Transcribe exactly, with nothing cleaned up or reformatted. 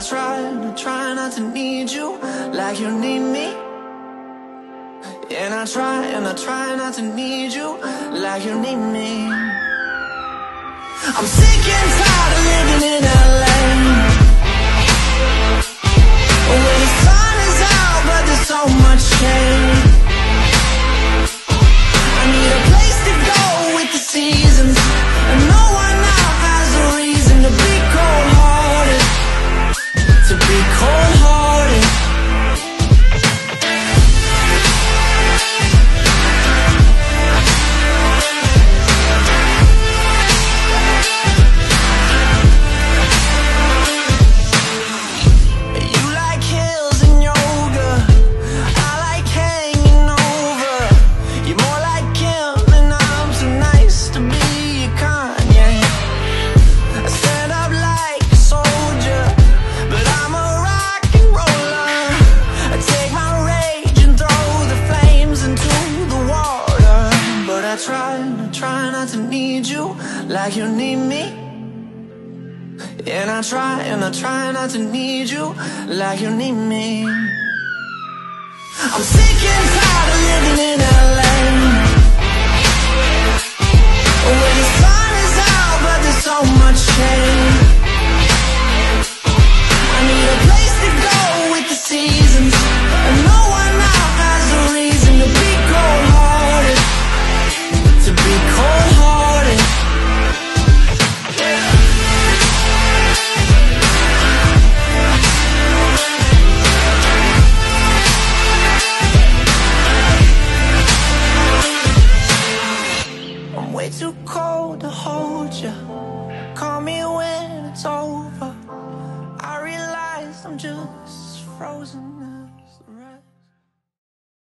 try to try not to need you like you need me. And I try and I try not to need you like you need me. I'm sick and tired of living in L A, where the sun is out but there's so much shade. I need a place to go with the seasons, and no one now has a reason to be cold-hearted, to be cold-hearted. You like hills and yoga, I like hanging over. You're more like him and I'm too nice to be your Kanye. I stand up like a soldier, but I'm a rock and roller. I take my rage and throw the flames into the water. But I try, I try not to need you like you need me. And I try and I try not to need you like you need me. I'm sick and tired of living in L A, where the sun is out but there's so much shade. I need a place to go with the seasons, and no one now has a reason to be cold-hearted, to be cold-hearted. I'm way too cold to hold you. Call me when it's over. I realize I'm just frozen.